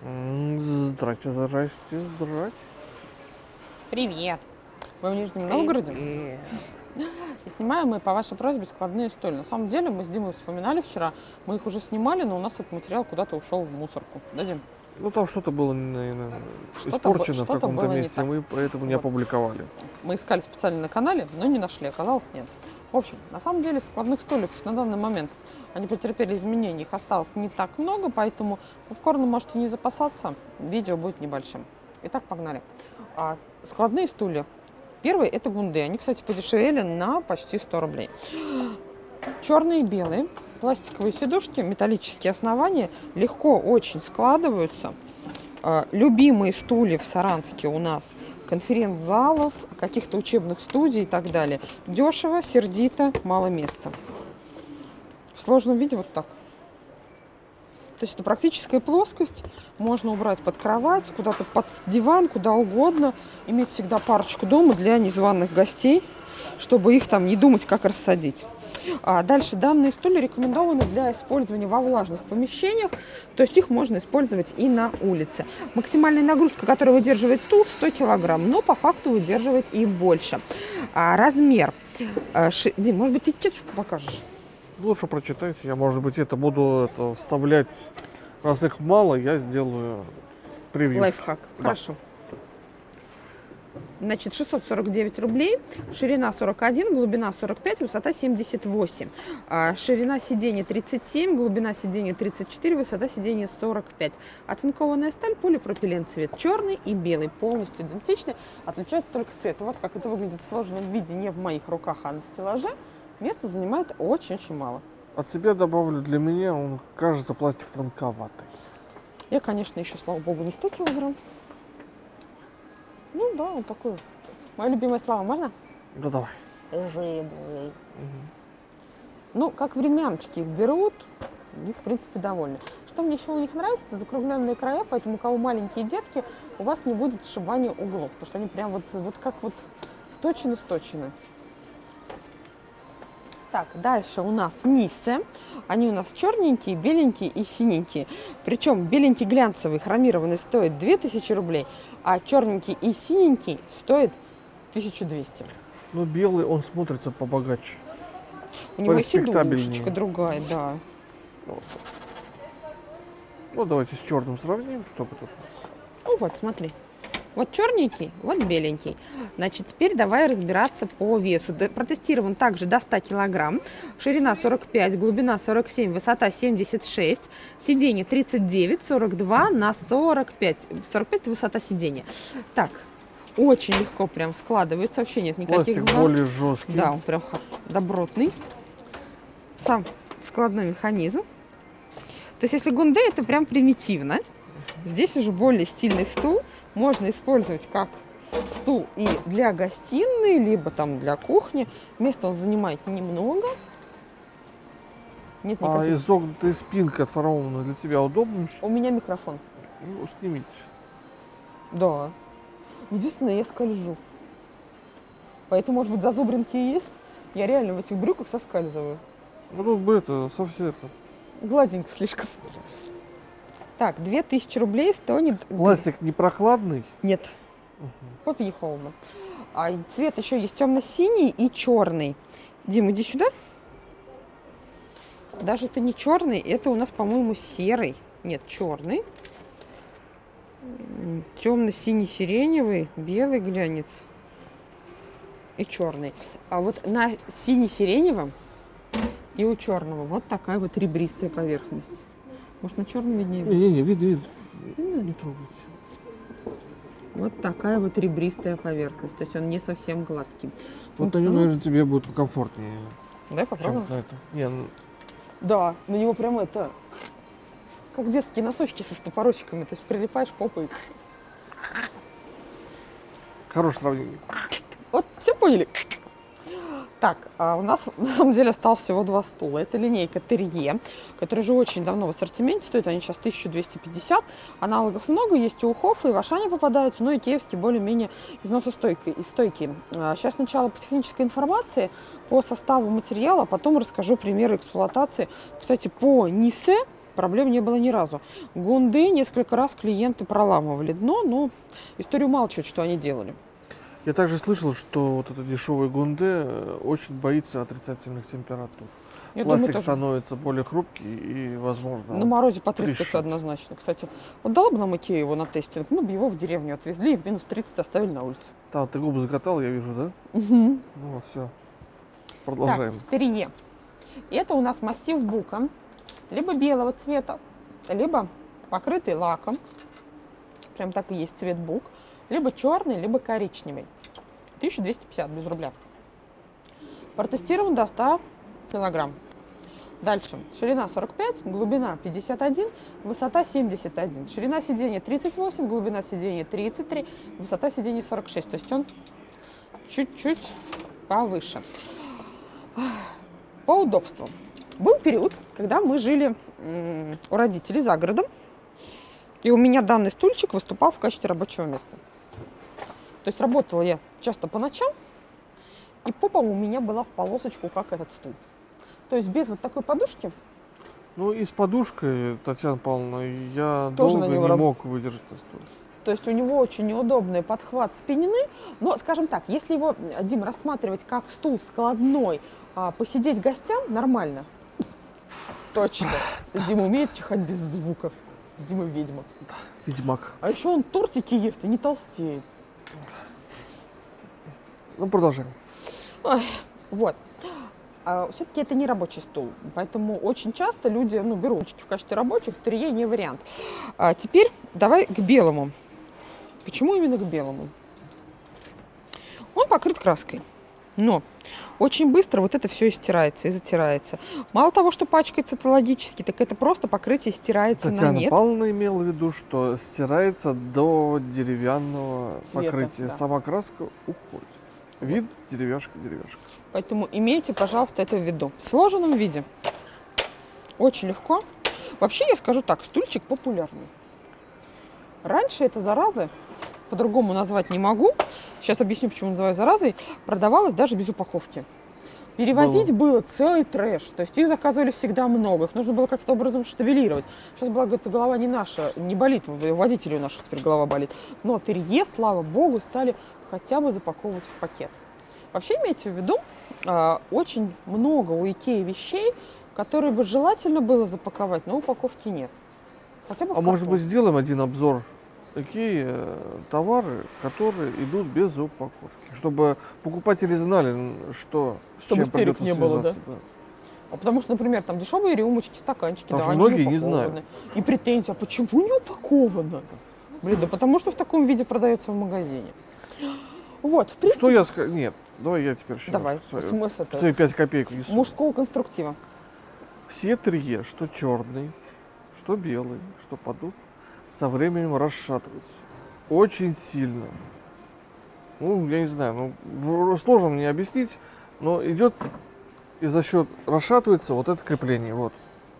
Здрасте, здрасте, здрасте. Привет! Мы в Нижнем Новгороде. И снимаем мы по вашей просьбе складные стулья. На самом деле мы с Димой вспоминали вчера, мы их уже снимали, но у нас этот материал куда-то ушел в мусорку. Да, Дим? Ну там что-то было, наверное, испорчено в каком-то месте, мы поэтому не опубликовали. Мы искали специально на канале, но не нашли, оказалось нет. В общем, на самом деле складных стульев на данный момент они претерпели изменения, их осталось не так много, поэтому попкорном можете не запасаться, видео будет небольшим. Итак, погнали. Складные стулья. Первый это гунды, они, кстати, подешевели на почти 100 рублей. Черные и белые, пластиковые сидушки, металлические основания, легко очень складываются. Любимые стулья в Саранске у нас конференц-залов, каких-то учебных студий и так далее. Дешево, сердито, мало места. В сложном виде вот так. То есть это практическая плоскость, можно убрать под кровать, куда-то под диван, куда угодно. Иметь всегда парочку дома для незваных гостей, чтобы их там не думать, как рассадить. Дальше данные стулья рекомендованы для использования во влажных помещениях, то есть их можно использовать и на улице. Максимальная нагрузка, которую выдерживает стул, 100 килограмм, но по факту выдерживает и больше. Размер. Дим, может быть, ты кетчупку покажешь? Лучше прочитайте, я, может быть, это буду вставлять, раз их мало, я сделаю превью. Лайфхак, да. Хорошо. Значит, 649 рублей, ширина 41, глубина 45, высота 78. Ширина сиденья 37, глубина сиденья 34, высота сиденья 45. Оцинкованная сталь, полипропилен, цвет черный и белый, полностью идентичны. Отличается только цвет. Вот как это выглядит в сложном виде, не в моих руках, а на стеллаже. Места занимает очень-очень мало. От себя добавлю, для меня он кажется пластик тонковатый. Я, конечно, еще, слава богу, не 100 килограмм. Ну да, он такой. Моя любимая слава, можно? Да давай. Жирный. Ну, как времяночки их берут, они, в принципе, довольны. Что мне еще у них нравится, это закругленные края, поэтому у кого маленькие детки, у вас не будет сшибания углов, потому что они прям вот как вот сточены. Так, дальше у нас нисы. Они у нас черненькие, беленькие и синенькие. Причем беленький глянцевый хромированный стоит 2000 рублей, а черненький и синенький стоит 1200. Ну, белый он смотрится побогаче. У него и сидушечка другая, да. Вот давайте с черным сравним, чтобы тут. Ну вот, смотри. Вот черненький, вот беленький. Значит, теперь давай разбираться по весу. Протестирован также до 100 килограмм. Ширина 45, глубина 47, высота 76. Сиденье 39, 42 на 45. 45 высота сиденья. Так, очень легко прям складывается. Вообще нет никаких пластик более жесткий. Да, он прям добротный. Сам складной механизм. То есть, если гунде, это прям примитивно. Здесь уже более стильный стул. Можно использовать как стул и для гостиной, либо там для кухни. Места он занимает немного. Нет никаких... изогнутая спинка отформована для тебя удобно? У меня микрофон. Ну, снимите. Да. Единственное, я скольжу. Поэтому, может быть, зазубринки и есть. Я реально в этих брюках соскальзываю. Ну, тут бы это, совсем это... Гладенько слишком. Так, 2000 рублей стоит... Пластик не прохладный? Нет. Попе не холодно. А цвет еще есть темно-синий и черный. Дим, иди сюда. Даже это не черный, это у нас, по-моему, серый. Нет, черный. Темно-синий-сиреневый, белый глянец и черный. А вот на сине-сиреневом и у черного вот такая вот ребристая поверхность. Может, на черном виднее? Не, видно. Не трогайте. Вот такая вот ребристая поверхность. То есть он не совсем гладкий. Вот на нем, наверное, тебе будет покомфортнее. Давай попробуем. Да, на него прям это... Как детские носочки со стопорочками. То есть прилипаешь попой. Хорошее сравнение. Вот, все поняли? Так, у нас на самом деле осталось всего 2 стула. Это линейка Терье, которая уже очень давно в ассортименте стоит. Они сейчас 1250. Аналогов много, есть и у Хоффа, и в Ашане попадаются, но и киевские более-менее износостойкие. Сейчас сначала по технической информации, по составу материала, потом расскажу примеры эксплуатации. Кстати, по Нисе проблем не было ни разу. Гунды несколько раз клиенты проламывали дно, но история умалчивает, что они делали. Я также слышал, что вот это дешевый Гунде очень боится отрицательных температур. Я думаю, Пластик тоже. становится более хрупкий и, возможно, На морозе потрескаться трещит. однозначно. Кстати, вот дала бы нам Икея его на тестинг, мы бы его в деревню отвезли и в минус 30 оставили на улице. Да, ты губы закатал, я вижу, да? Угу. Ну вот, все. Продолжаем. Так, терье. Это у нас массив бука, либо белого цвета, либо покрытый лаком, прям так и есть цвет бук, либо черный, либо коричневый. 1250 без рубля. Протестирован до 100 килограмм. Дальше. Ширина 45, глубина 51, высота 71. Ширина сиденья 38, глубина сиденья 33, высота сиденья 46. То есть он чуть-чуть повыше. По удобству. Был период, когда мы жили у родителей за городом, и у меня данный стульчик выступал в качестве рабочего места. То есть работала я часто по ночам, и попа у меня была в полосочку, как этот стул. То есть без вот такой подушки. Ну и с подушкой, Татьяна Павловна, я Тоже долго на него не мог выдержать на стуле. То есть у него очень неудобный подхват спины. Но, скажем так, если его, Дим, рассматривать как стул складной, посидеть гостям нормально. Точно. Дима умеет чихать без звука. Дима ведьма. Ведьмак. А еще он тортики ест и не толстеет. Ну, продолжаем. Ой, вот. Все-таки это не рабочий стул, поэтому очень часто люди берут ручки в качестве рабочих, терье не вариант. Теперь давай к белому. Почему именно к белому? Он покрыт краской, но очень быстро вот это все стирается и затирается. Мало того, что пачкается это логически, так это просто покрытие стирается на Татьяна нет. Павловна имела в виду, что стирается до деревянного Цвета, покрытия. да. Сама краска уходит. Вид деревяшка. Поэтому имейте, пожалуйста, это в виду. В сложенном виде очень легко. Вообще, я скажу так, стульчик популярный. Раньше эта зараза, по-другому назвать не могу, сейчас объясню, почему называю заразой, продавалась даже без упаковки. Перевозить было целый трэш, то есть их заказывали всегда много, их нужно было как-то образом штабелировать. Сейчас, благо, эта голова не наша, не болит, у водителей у наших теперь голова болит. Но терье, слава богу, стали хотя бы запаковывать в пакет. Вообще, имейте в виду, очень много у Икеи вещей, которые бы желательно было запаковать, но упаковки нет. Хотя бы в А может картон. быть, сделаем один обзор, какие товары, которые идут без упаковки, чтобы покупатели знали, что Чтобы с чем истерик придется не было, связаться. Да? А потому что, например, там дешевые рюмочки, стаканчики, Потому да, что они многие не упакованы. знают. И претензия, а почему не упаковано? Блин, да потому что в таком виде продается в магазине. Вот, в принципе, Что я скажу? Нет, давай я теперь еще давай, смысл свои 5 копеек внесу. мужского конструктива. Все терье, что черный, что белый, что подук, со временем расшатываются. Очень сильно. Ну, я не знаю, сложно мне объяснить, но идет и за счет расшатывается вот это крепление. Вот.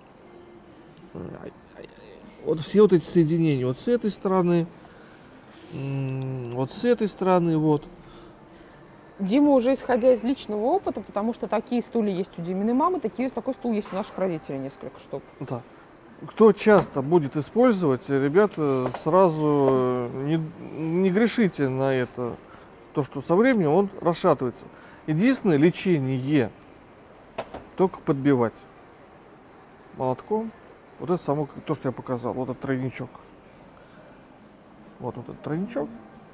Вот все вот эти соединения, вот с этой стороны, вот с этой стороны, вот. Дима уже исходя из личного опыта, потому что такие стулья есть у Диминой мамы, такой стул есть у наших родителей, несколько штук. Да. Кто часто будет использовать, ребята, сразу не грешите на это. То, что со временем он расшатывается. Единственное лечение только подбивать молотком. Вот это само, то, что я показал, вот этот тройничок. Вот этот тройничок.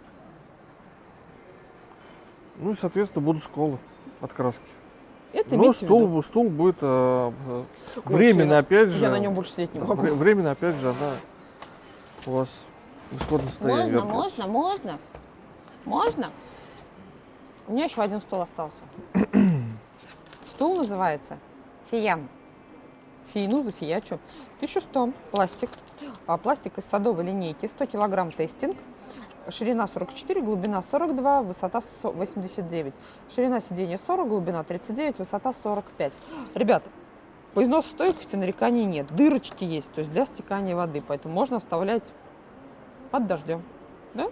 Ну и, соответственно, будут сколы от краски. Это Но имейте в виду. стул будет Ой, временно, всё, опять же. Я на нем больше сидеть не Да, могу. временно, опять же, она у вас в исходное состояние вернется. Можно. У меня еще один стул остался. Стул называется Фиян. Фиину зафиячу. 1100. Пластик. Пластик из садовой линейки. 100 килограмм тестинг. Ширина 44, глубина 42, высота 89. Ширина сиденья 40, глубина 39, высота 45. Ребята, по износостойкости нареканий нет. Дырочки есть, то есть для стекания воды. Поэтому можно оставлять под дождем. Да?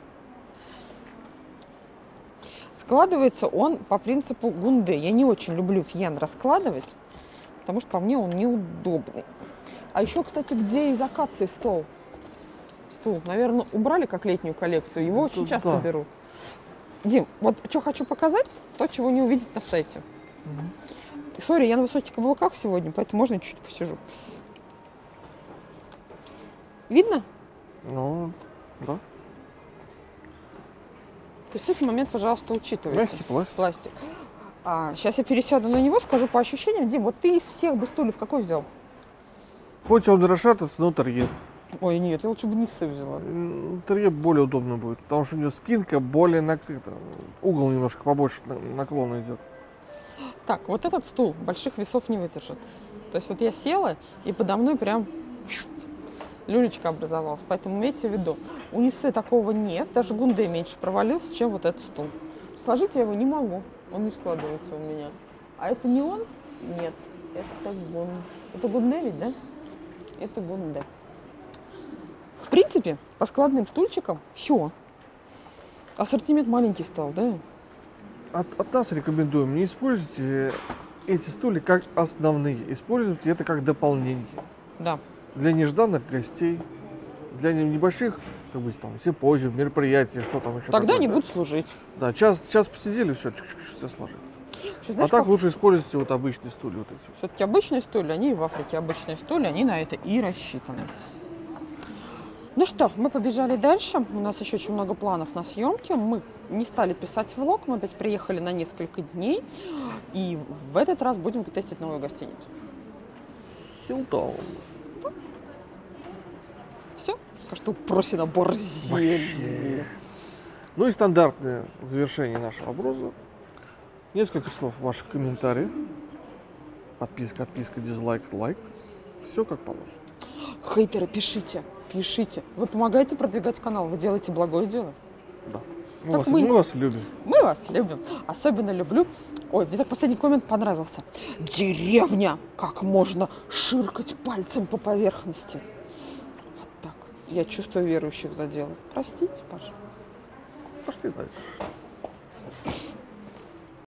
Складывается он по принципу Гунде. Я не очень люблю фиян раскладывать, потому что по мне он неудобный. А еще, кстати, где из акации стол? Стул. Наверное, убрали как летнюю коллекцию. Его очень Тут часто да. берут. Дим, вот что хочу показать, то, чего не увидеть на сайте. Сори, я на высоких каблуках сегодня, поэтому можно чуть-чуть посижу. Видно? Ну, да. То есть этот момент, пожалуйста, учитывайте. Мягкий пластик. Пластик. Сейчас я пересяду на него, скажу по ощущениям. Дим, вот ты из всех бы стульев какой взял? Хоть он и расшатывается, но Терье. Ой, нет, я лучше бы Ниссы взяла. Терье более удобно будет, потому что у него спинка более накрыта. Угол немножко побольше наклона идет. Так, вот этот стул больших весов не выдержит. То есть вот я села, и подо мной прям люлечка образовалась. Поэтому имейте в виду, у Ниссы такого нет, даже Гунде меньше провалился, чем вот этот стул. Сложить я его не могу, он не складывается у меня. А это не он? Нет, это Гунде. Это Гунде ведь, да? Это Гунде. В принципе, по складным стульчикам все. Ассортимент маленький стал, да? От нас рекомендуем, не используйте эти стулья как основные. Используйте это как дополнение. Да. Для нежданных гостей, для небольших, как бы там, симпозиум, мероприятия, что там еще. Тогда такое, они да. будут служить. Да, час посидели, все сложили. Еще, знаешь, А так как- лучше используйте вот обычные стулья вот эти. Все-таки обычные стулья, они и в Африке обычные стулья, они на это и рассчитаны. Ну что, мы побежали дальше. У нас еще очень много планов на съемки. Мы не стали писать влог, мы опять приехали на несколько дней. И в этот раз будем тестить новую гостиницу. Хилтон. Все, скажу, что просит набор зелени. Ну и стандартное завершение нашего опроса. Несколько слов ваших комментариев. Подписка, отписка, дизлайк, лайк. Все как положено. Хейтеры, пишите. Вы помогаете продвигать канал, вы делаете благое дело. Да. Так Мы мы- вас любим. Мы вас любим. Особенно люблю... Ой, мне так последний коммент понравился. Деревня! Как можно ширкать пальцем по поверхности. Вот так. Я чувствую верующих задела. Простите, пожалуйста. Пошли дальше.